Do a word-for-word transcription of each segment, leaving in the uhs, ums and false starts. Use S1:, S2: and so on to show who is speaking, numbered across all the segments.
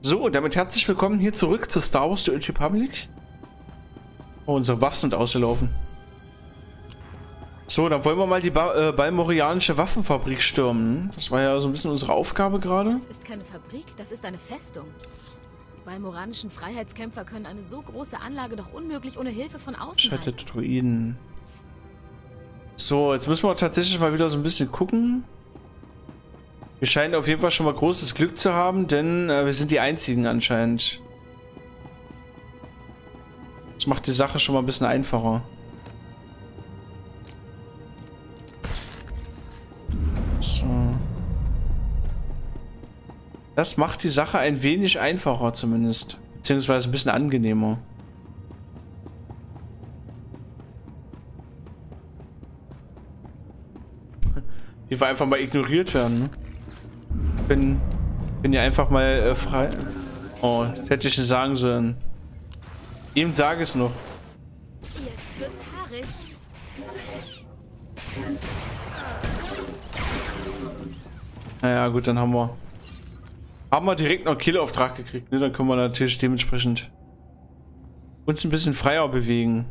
S1: So, damit herzlich willkommen hier zurück zu Star Wars The Old Republic. Oh, unsere Waffen sind ausgelaufen. So, dann wollen wir mal die ba äh, balmorianische Waffenfabrik stürmen. Das war ja so ein bisschen unsere Aufgabe gerade.
S2: Das ist keine Fabrik, das ist eine Festung. Die balmoranischen Freiheitskämpfer können eine so große Anlage doch unmöglich ohne Hilfe von außen halten.
S1: Schattet Druiden. So, jetzt müssen wir tatsächlich mal wieder so ein bisschen gucken. Wir scheinen auf jeden Fall schon mal großes Glück zu haben, denn äh, wir sind die einzigen anscheinend. Das macht die Sache schon mal ein bisschen einfacher. So. Das macht die Sache ein wenig einfacher zumindest. Beziehungsweise ein bisschen angenehmer. Die wir einfach mal ignoriert werden, ne? Bin, bin ja einfach mal äh, frei. Oh, das hätte ich nicht sagen sollen. Ihm sage es noch.
S2: Jetzt wird's haarig.
S1: Naja, gut, dann haben wir. Haben wir direkt noch einen Killauftrag gekriegt, ne? Dann können wir natürlich dementsprechend uns ein bisschen freier bewegen.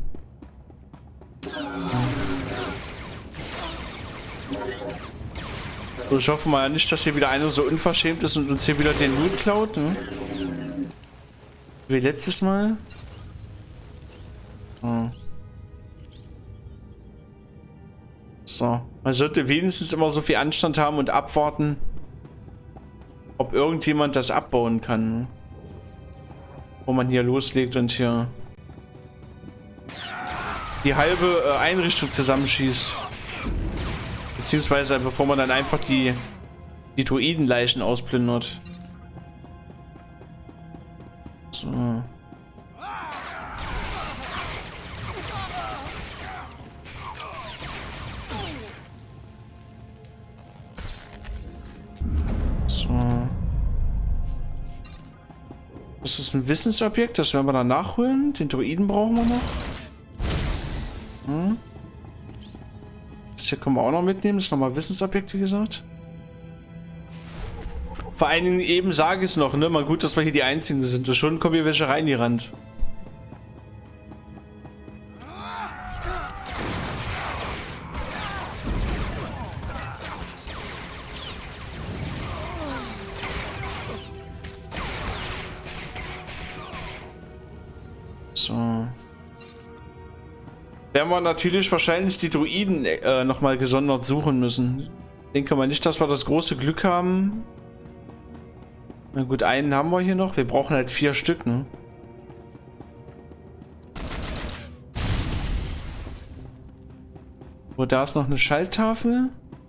S1: So, ich hoffe mal nicht, dass hier wieder einer so unverschämt ist und uns hier wieder den Loot klaut, ne? Wie letztes Mal. So. So. Man sollte wenigstens immer so viel Anstand haben und abwarten, ob irgendjemand das abbauen kann, ne? Wo man hier loslegt und hier die halbe äh, Einrichtung zusammenschießt. Beziehungsweise bevor man dann einfach die, die Druidenleichen ausplündert. So. So. Das ist ein Wissensobjekt, das werden wir dann nachholen. Den Druiden brauchen wir noch. Hm. Das hier können wir auch noch mitnehmen. Das ist nochmal Wissensobjekt, wie gesagt. Vor allen Dingen eben sage ich es noch, ne? Mal gut, dass wir hier die Einzigen sind. Und schon kommen hier welche rein, die Rand. So. Werden wir natürlich wahrscheinlich die Druiden äh, nochmal gesondert suchen müssen. Ich denke mal nicht, dass wir das große Glück haben. Na gut, einen haben wir hier noch. Wir brauchen halt vier Stück, ne? So, da ist noch eine Schalttafel.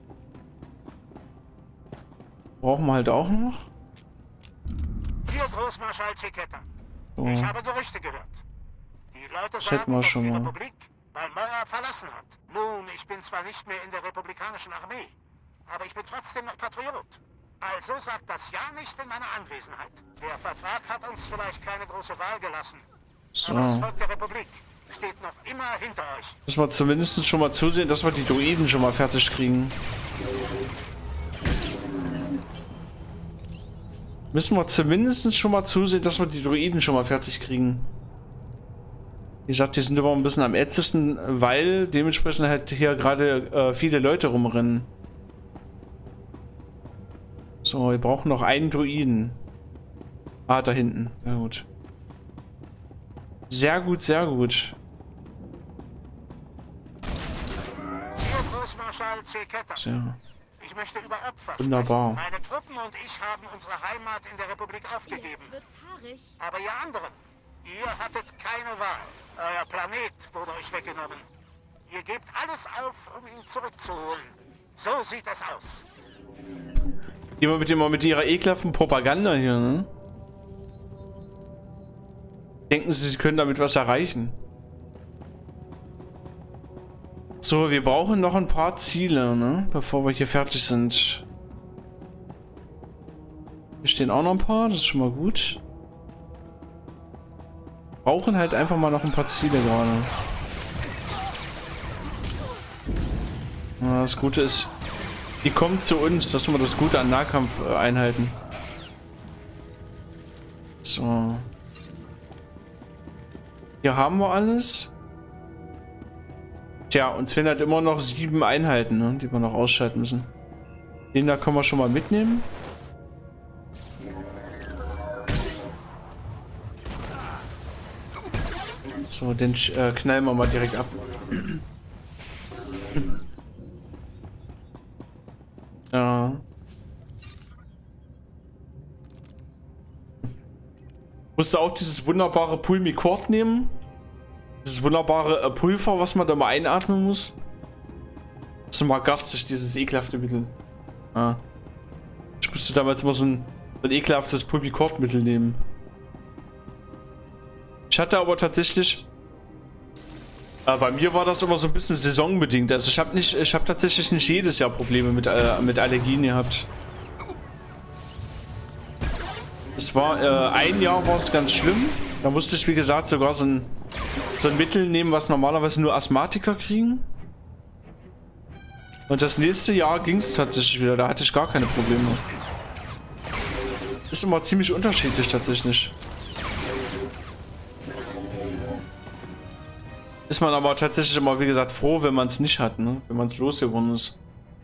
S1: Brauchen wir halt auch noch.
S3: Hier, Großmarschall Chiquetta.
S1: So.
S3: Ich habe Gerüchte gehört. Die Leute
S1: Das
S3: sagen,
S1: hätten wir
S3: dass
S1: schon
S3: die
S1: mal.
S3: Republik Balmora verlassen hat. Nun, ich bin zwar nicht mehr in der republikanischen Armee, aber ich bin trotzdem noch Patriot. Also sagt das ja nicht in meiner Anwesenheit. Der Vertrag hat uns vielleicht keine große Wahl gelassen.
S1: So.
S3: Aber das Volk der Republik steht noch immer hinter euch.
S1: Müssen wir zumindest schon mal zusehen, dass wir die Druiden schon mal fertig kriegen. Müssen wir zumindest schon mal zusehen, dass wir die Druiden schon mal fertig kriegen. Wie gesagt, die sind immer ein bisschen am ätztesten, weil dementsprechend halt hier gerade äh, viele Leute rumrennen. So, wir brauchen noch einen Druiden. Ah, da hinten. Sehr gut. Sehr gut, sehr gut.
S3: Hier, Großmarschall Chiquetta.
S1: Sehr.
S3: Ich möchte über Opfer
S1: Wunderbar.
S3: sprechen. Meine Truppen und ich haben unsere Heimat in der Republik aufgegeben.
S2: Jetzt wird's haarig.
S3: Aber ihr anderen, ihr hattet keine Wahl. Euer Planet wurde euch weggenommen. Ihr gebt alles auf, um ihn zurückzuholen. So sieht das aus.
S1: Immer mit, immer mit ihrer ekelhaften Propaganda hier, ne? Denken sie, sie können damit was erreichen. So, wir brauchen noch ein paar Ziele, ne? Bevor wir hier fertig sind. Hier stehen auch noch ein paar, das ist schon mal gut. Brauchen halt einfach mal noch ein paar Ziele gerade. Ja, das Gute ist, die kommen zu uns, das ist immer das Gute an Nahkampfeinheiten. So. Hier haben wir alles. Tja, uns fehlen halt immer noch sieben Einheiten, ne, die wir noch ausschalten müssen. Den da können wir schon mal mitnehmen. So, den äh, knallen wir mal direkt ab. Ja. Musste auch dieses wunderbare Pulmicort nehmen. Dieses wunderbare äh, Pulver, was man da mal einatmen muss. Das ist mal garstig, dieses ekelhafte Mittel. Ah. Ich musste damals immer so ein, so ein ekelhaftes Pulmicort-Mittel nehmen. Ich hatte aber tatsächlich, äh, bei mir war das immer so ein bisschen saisonbedingt. Also ich habe nicht, ich habe tatsächlich nicht jedes Jahr Probleme mit, äh, mit Allergien gehabt. Es war, äh, ein Jahr war es ganz schlimm. Da musste ich, wie gesagt, sogar so ein, so ein Mittel nehmen, was normalerweise nur Asthmatiker kriegen. Und das nächste Jahr ging es tatsächlich wieder, da hatte ich gar keine Probleme. Ist immer ziemlich unterschiedlich tatsächlich. Ist man aber tatsächlich immer, wie gesagt, froh, wenn man es nicht hat, ne? Wenn man es losgeworden ist.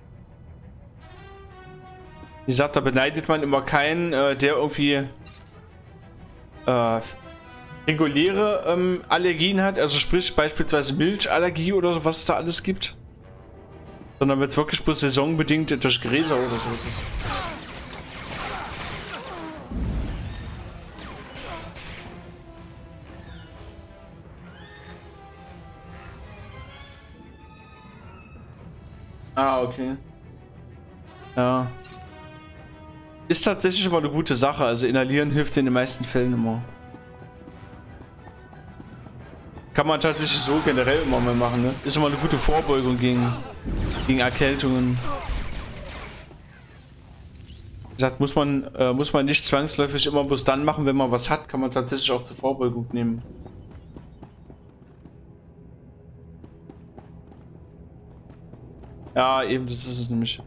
S1: Wie gesagt, da beneidet man immer keinen, äh, der irgendwie äh, reguläre ähm, Allergien hat, also sprich beispielsweise Milchallergie oder so, was es da alles gibt. Sondern wenn es wirklich bloß saisonbedingt durch Gräser oder so ist. Ah, okay. Ja. Ist tatsächlich immer eine gute Sache, also inhalieren hilft in den meisten Fällen immer. Kann man tatsächlich so generell immer mal machen, ne? Ist immer eine gute Vorbeugung gegen, gegen Erkältungen. Wie gesagt, muss man, äh, muss man nicht zwangsläufig immer bloß dann machen, wenn man was hat, kann man tatsächlich auch zur Vorbeugung nehmen. Ja, eben, das ist es nämlich.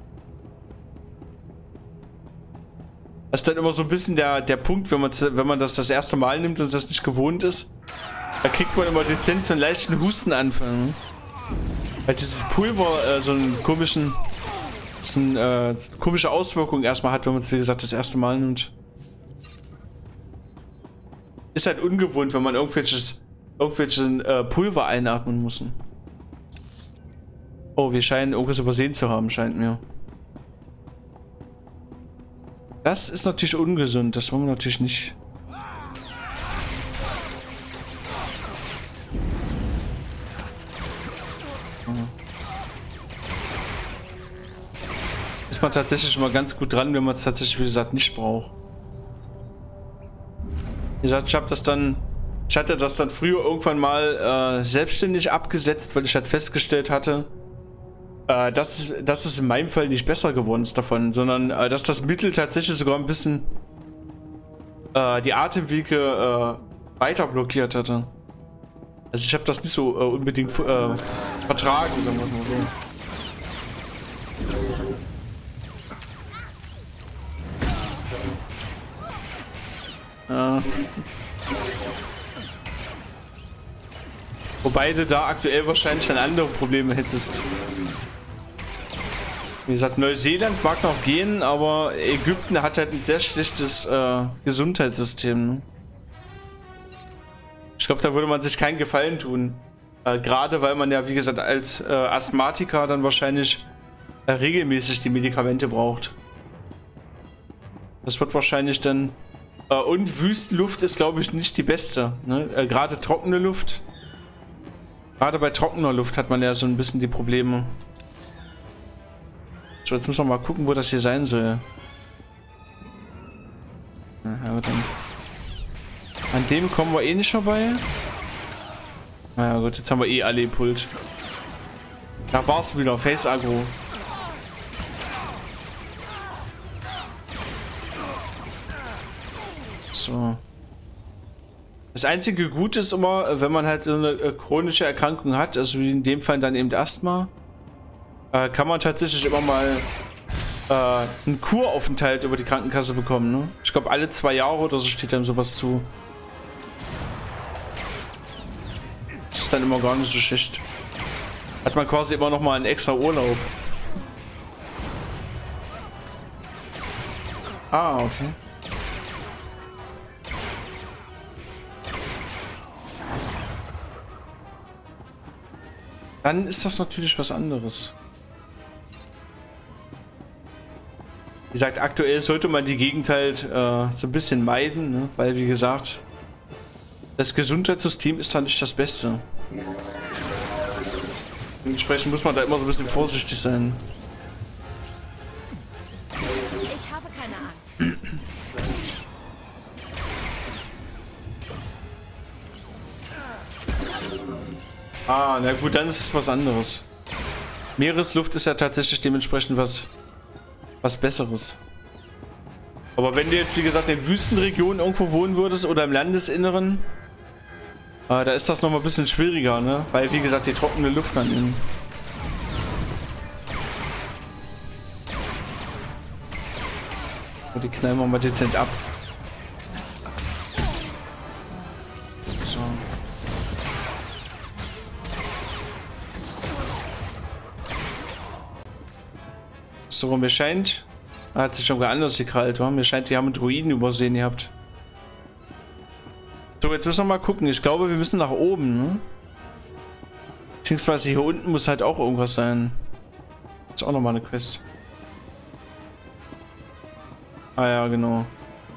S1: Das ist dann immer so ein bisschen der, der Punkt, wenn man, wenn man das das erste Mal nimmt und das nicht gewohnt ist. Da kriegt man immer dezent so einen leichten Hustenanfall. Ne? Weil dieses Pulver äh, so einen komischen, so eine äh, komische Auswirkung erstmal hat, wenn man es wie gesagt das erste Mal nimmt. Ist halt ungewohnt, wenn man irgendwelches, irgendwelches äh, Pulver einatmen muss. Oh, wir scheinen irgendwas übersehen zu haben, scheint mir. Das ist natürlich ungesund, das wollen wir natürlich nicht. Ist man tatsächlich mal ganz gut dran, wenn man es tatsächlich, wie gesagt, nicht braucht. Wie gesagt, ich habe das dann, ich hatte das dann früher irgendwann mal äh, selbstständig abgesetzt, weil ich halt festgestellt hatte, äh, dass, dass es in meinem Fall nicht besser geworden ist davon, sondern äh, dass das Mittel tatsächlich sogar ein bisschen äh, die Atemwege äh, weiter blockiert hatte. Also ich habe das nicht so äh, unbedingt äh, vertragen, sagen wir mal so. Ja. Wobei du da aktuell wahrscheinlich dann andere Probleme hättest. Wie gesagt, Neuseeland mag noch gehen, aber Ägypten hat halt ein sehr schlechtes äh, Gesundheitssystem. Ne? Ich glaube, da würde man sich keinen Gefallen tun. Äh, Gerade weil man ja, wie gesagt, als äh, Asthmatiker dann wahrscheinlich äh, regelmäßig die Medikamente braucht. Das wird wahrscheinlich dann... Äh, und Wüstenluft ist, glaube ich, nicht die beste. Ne? Äh, Gerade trockene Luft. Gerade bei trockener Luft hat man ja so ein bisschen die Probleme. So, jetzt müssen wir mal gucken, wo das hier sein soll. Na, ja, dann. An dem kommen wir eh nicht vorbei. Na ja, gut, jetzt haben wir eh alle gepult. Da war es wieder, Face Aggro. So. Das einzige Gute ist immer, wenn man halt so eine äh, chronische Erkrankung hat, also wie in dem Fall dann eben Asthma, äh, kann man tatsächlich immer mal äh, einen Kuraufenthalt über die Krankenkasse bekommen, ne? Ich glaube, alle zwei Jahre oder so steht einem sowas zu. Das ist dann immer gar nicht so schlecht. Hat man quasi immer noch mal einen extra Urlaub. Ah, okay. Dann ist das natürlich was anderes. Wie gesagt, aktuell sollte man die Gegend halt äh, so ein bisschen meiden, ne? Weil, wie gesagt, das Gesundheitssystem ist da nicht das Beste. Dementsprechend muss man da immer so ein bisschen vorsichtig sein.
S2: Ich habe keine Angst.
S1: Ah, na gut, dann ist es was anderes. Meeresluft ist ja tatsächlich dementsprechend was, was Besseres. Aber wenn du jetzt, wie gesagt, in Wüstenregionen irgendwo wohnen würdest oder im Landesinneren, äh, da ist das nochmal ein bisschen schwieriger, ne? Weil, wie gesagt, die trockene Luft dann innen. Und die knallen wir mal dezent ab. So. So, mir scheint... Hat sich schon geändert, die kalt war. Mir scheint, die haben einen Druiden übersehen gehabt. So, jetzt müssen wir mal gucken. Ich glaube, wir müssen nach oben, ne? Beziehungsweise hier unten muss halt auch irgendwas sein. Das ist auch nochmal eine Quest. Ah ja, genau.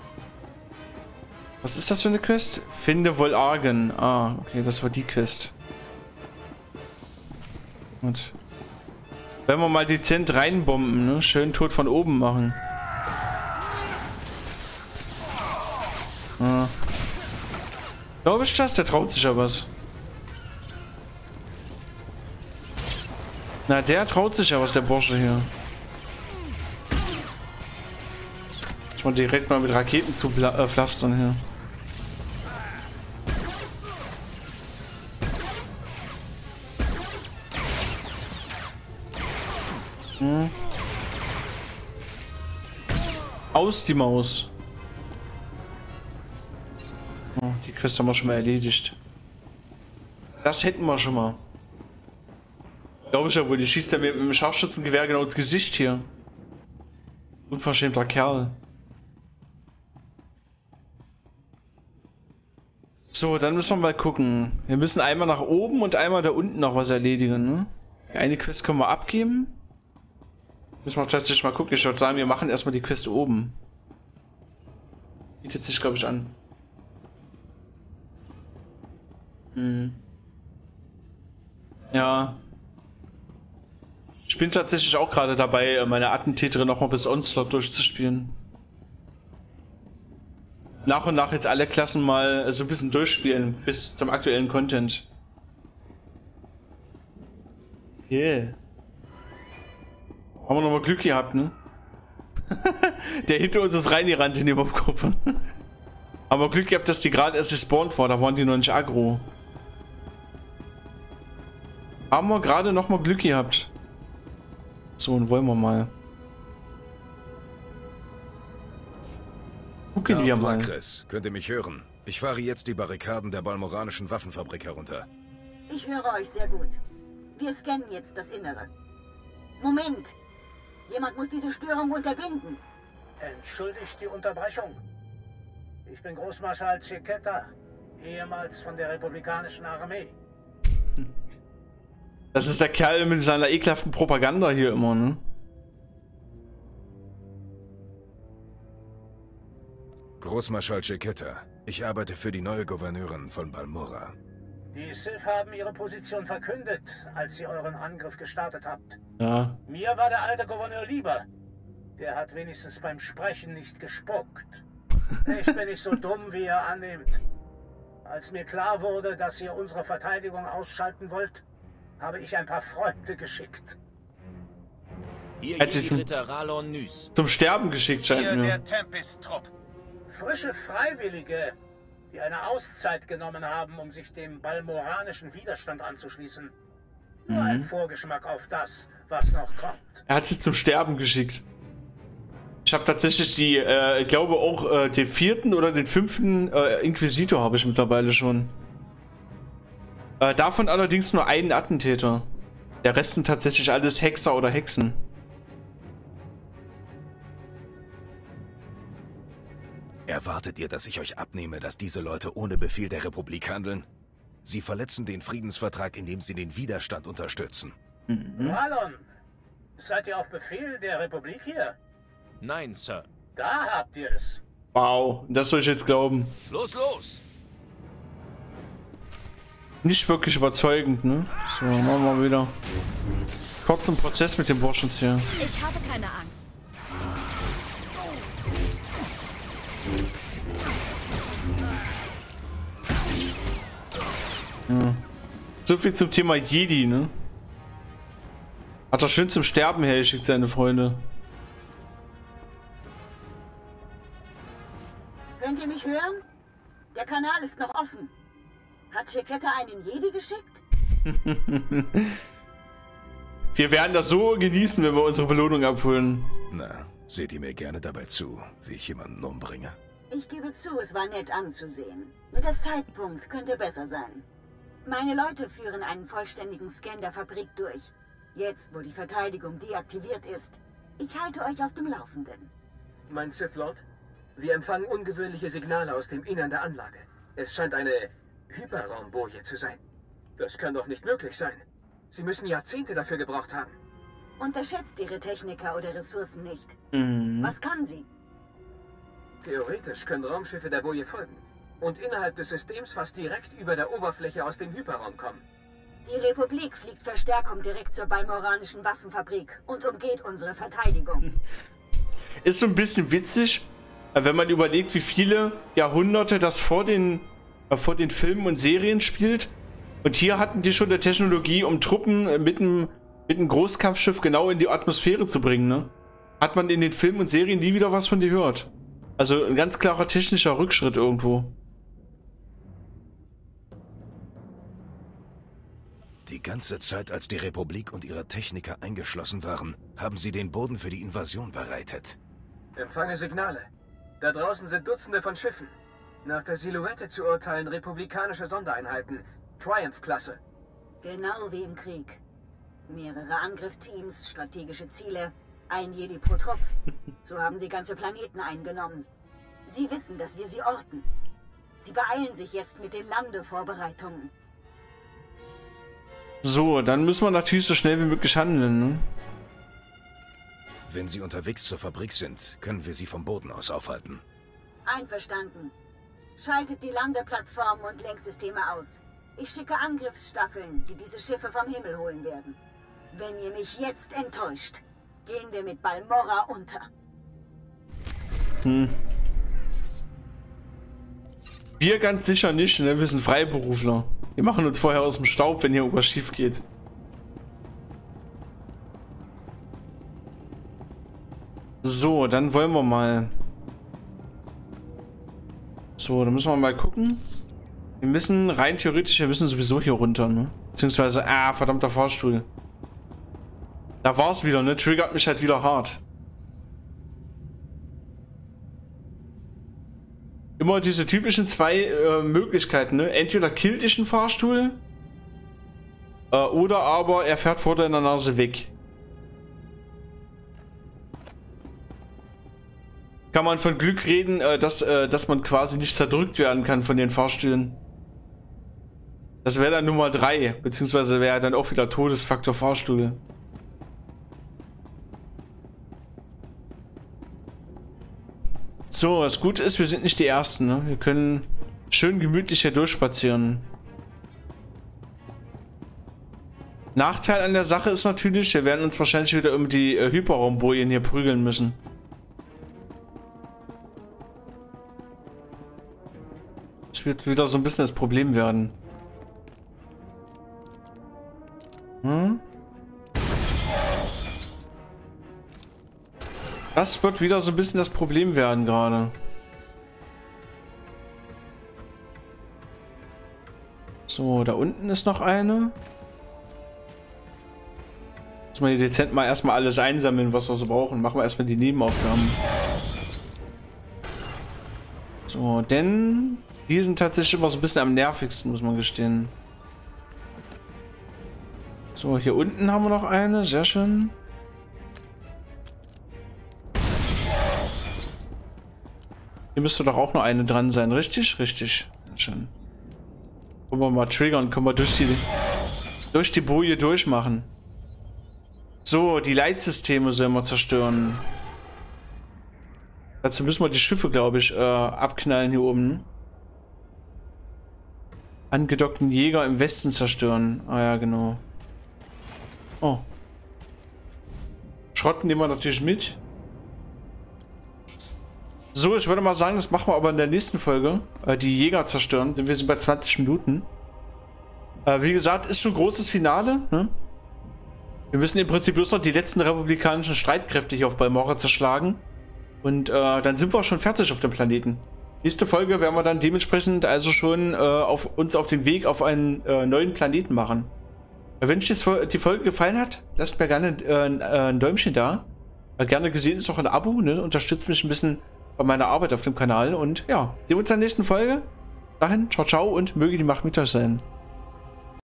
S1: Was ist das für eine Quest? Finde Volargen. Ah, okay, das war die Quest. Und wenn wir mal dezent reinbomben, ne? Schön tot von oben machen. Ah. Glaube ich das? Der traut sich ja was. Na, der traut sich ja was, der Bursche hier. Muss man direkt mal mit Raketen zu äh, pflastern hier. Hm. Aus die Maus. Oh, die Quest haben wir schon mal erledigt. Das hätten wir schon mal. Glaube ich ja wohl, die schießt ja mit dem Scharfschützengewehr genau ins Gesicht hier. Unverschämter Kerl. So, dann müssen wir mal gucken. Wir müssen einmal nach oben und einmal da unten noch was erledigen, ne? Eine Quest können wir abgeben. Müssen wir tatsächlich mal gucken. Ich würde sagen, wir machen erstmal die Quest oben. Bietet sich, glaube ich, an. Hm. Ja. Ich bin tatsächlich auch gerade dabei, meine Attentäterin nochmal bis Onslaught durchzuspielen. Nach und nach jetzt alle Klassen mal so ein bisschen durchspielen, bis zum aktuellen Content. Yeah. Haben wir nochmal Glück gehabt, ne? Der hinter uns ist reingerannt in die Mobgruppe. Haben wir Glück gehabt, dass die gerade erst gespawnt war, da waren die noch nicht aggro. Haben wir gerade nochmal Glück gehabt. So, und wollen wir mal. Gucken wir mal.
S4: Chris, könnt ihr mich hören? Ich fahre jetzt die Barrikaden der balmoranischen Waffenfabrik herunter.
S5: Ich höre euch sehr gut. Wir scannen jetzt das Innere. Moment! Jemand muss diese Störung unterbinden.
S3: Entschuldigt die Unterbrechung. Ich bin Großmarschall Chiqueta, ehemals von der Republikanischen Armee.
S1: Das ist der Kerl mit seiner ekelhaften Propaganda hier immer, ne?
S4: Großmarschall Chiqueta, ich arbeite für die neue Gouverneurin von Balmora.
S3: Die Sith haben ihre Position verkündet, als sie euren Angriff gestartet habt.
S1: Ja.
S3: Mir war der alte Gouverneur lieber. Der hat wenigstens beim Sprechen nicht gespuckt. Ich bin nicht so dumm, wie ihr annehmt. Als mir klar wurde, dass ihr unsere Verteidigung ausschalten wollt, habe ich ein paar Freunde geschickt.
S6: Hier
S1: Hat
S6: geht
S1: sie
S6: Ritter Ralon Nys.
S1: zum Sterben geschickt, scheint
S3: Hier
S1: mir.
S3: der Tempest-Trupp. Frische Freiwillige, die eine Auszeit genommen haben, um sich dem balmoranischen Widerstand anzuschließen. Nur ein Vorgeschmack auf das, was noch kommt.
S1: Er hat sie zum Sterben geschickt. Ich habe tatsächlich die, äh, ich glaube auch äh, den vierten oder den fünften äh, Inquisitor habe ich mittlerweile schon. Äh, davon allerdings nur einen Attentäter. Der Rest sind tatsächlich alles Hexer oder Hexen.
S4: Erwartet ihr, dass ich euch abnehme, dass diese Leute ohne Befehl der Republik handeln? Sie verletzen den Friedensvertrag, indem sie den Widerstand unterstützen.
S3: Mhm. Marlon, seid ihr auf Befehl der Republik hier?
S6: Nein, Sir.
S3: Da habt ihr es.
S1: Wow, das soll ich jetzt glauben.
S6: Los, los!
S1: Nicht wirklich überzeugend, ne? So, machen wir mal wieder kurzen Prozess mit dem Burschen hier.
S2: Ich habe keine Angst.
S1: Ja. So viel zum Thema Jedi, ne? Hat er schön zum Sterben hergeschickt, seine Freunde.
S5: Könnt ihr mich hören? Der Kanal ist noch offen. Hat Chiquetta einen Jedi geschickt?
S1: Wir werden das so genießen, wenn wir unsere Belohnung abholen.
S4: Na, seht ihr mir gerne dabei zu, wie ich jemanden umbringe?
S5: Ich gebe zu, es war nett anzusehen. Nur der Zeitpunkt könnte besser sein. Meine Leute führen einen vollständigen Scan der Fabrik durch. Jetzt, wo die Verteidigung deaktiviert ist. Ich halte euch auf dem Laufenden.
S7: Mein Sith Lord, wir empfangen ungewöhnliche Signale aus dem Innern der Anlage. Es scheint eine Hyperraumboje zu sein. Das kann doch nicht möglich sein. Sie müssen Jahrzehnte dafür gebraucht haben.
S5: Unterschätzt Ihre Techniker oder Ressourcen nicht.
S1: Mhm.
S5: Was kann sie?
S7: Theoretisch können Raumschiffe der Boje folgen und innerhalb des Systems fast direkt über der Oberfläche aus dem Hyperraum kommen.
S5: Die Republik fliegt Verstärkung direkt zur balmoranischen Waffenfabrik und umgeht unsere Verteidigung.
S1: Ist so ein bisschen witzig, wenn man überlegt, wie viele Jahrhunderte das vor den, äh, vor den Filmen und Serien spielt. Und hier hatten die schon eine Technologie, um Truppen mit einem, mit einem Großkampfschiff genau in die Atmosphäre zu bringen, ne? Hat man in den Filmen und Serien nie wieder was von gehört. Also ein ganz klarer technischer Rückschritt irgendwo.
S4: Die ganze Zeit, als die Republik und ihre Techniker eingeschlossen waren, haben sie den Boden für die Invasion bereitet.
S7: Empfange Signale. Da draußen sind Dutzende von Schiffen. Nach der Silhouette zu urteilen republikanische Sondereinheiten. Triumph-Klasse.
S5: Genau wie im Krieg. Mehrere Angriffsteams, strategische Ziele, ein Jedi pro Trupp. So haben sie ganze Planeten eingenommen. Sie wissen, dass wir sie orten. Sie beeilen sich jetzt mit den Landevorbereitungen.
S1: So, dann müssen wir natürlich so schnell wie möglich handeln, ne?
S4: Wenn sie unterwegs zur Fabrik sind, können wir sie vom Boden aus aufhalten.
S5: Einverstanden. Schaltet die Landeplattform und Lenksysteme aus. Ich schicke Angriffsstaffeln, die diese Schiffe vom Himmel holen werden. Wenn ihr mich jetzt enttäuscht, gehen wir mit Balmorra unter.
S1: Hm. Wir ganz sicher nicht, ne? Wir sind Freiberufler. Wir machen uns vorher aus dem Staub, wenn hier irgendwas schief geht. So, dann wollen wir mal. So, dann müssen wir mal gucken. Wir müssen rein theoretisch, wir müssen sowieso hier runter, ne? Beziehungsweise, ah, verdammter Fahrstuhl. Da war es wieder, ne? Triggert mich halt wieder hart. Immer diese typischen zwei äh, Möglichkeiten, ne? Entweder killt dich ein Fahrstuhl äh, oder aber er fährt vor deiner Nase weg. Kann man von Glück reden, äh, dass, äh, dass man quasi nicht zerdrückt werden kann von den Fahrstühlen. Das wäre dann Nummer drei, beziehungsweise wäre dann auch wieder Todesfaktor Fahrstuhl. So, was gut ist, wir sind nicht die Ersten, ne? Wir können schön gemütlich hier durchspazieren. Nachteil an der Sache ist natürlich, wir werden uns wahrscheinlich wieder um die äh, Hyperraumbojen hier prügeln müssen. Das wird wieder so ein bisschen das Problem werden. Hm? Das wird wieder so ein bisschen das Problem werden gerade. So, da unten ist noch eine. Muss man hier dezent mal erstmal alles einsammeln, was wir so brauchen. Machen wir erstmal die Nebenaufgaben. So, denn die sind tatsächlich immer so ein bisschen am nervigsten, muss man gestehen. So, hier unten haben wir noch eine. Sehr schön. Hier müsste doch auch noch eine dran sein, richtig? Richtig. Sehr schön. Können wir mal triggern, können wir durch die, durch die Boje durchmachen. So, die Leitsysteme sollen wir zerstören. Dazu müssen wir die Schiffe, glaube ich, äh, abknallen hier oben. Angedockten Jäger im Westen zerstören. Ah ja, genau. Oh. Schrott nehmen wir natürlich mit. So, ich würde mal sagen, das machen wir aber in der nächsten Folge. Äh, die Jäger zerstören, denn wir sind bei zwanzig Minuten. Äh, wie gesagt, ist schon ein großes Finale. Ne? Wir müssen im Prinzip bloß noch die letzten republikanischen Streitkräfte hier auf Balmorra zerschlagen. Und äh, dann sind wir auch schon fertig auf dem Planeten. Nächste Folge werden wir dann dementsprechend also schon äh, auf, uns auf den Weg auf einen äh, neuen Planeten machen. Wenn euch die Folge gefallen hat, lasst mir gerne äh, ein Däumchen da. Gerne gesehen ist auch ein Abo, ne? Unterstützt mich ein bisschen bei meiner Arbeit auf dem Kanal. Und ja, sehen wir uns in der nächsten Folge. Dahin, ciao, ciao und möge die Macht mit euch sein.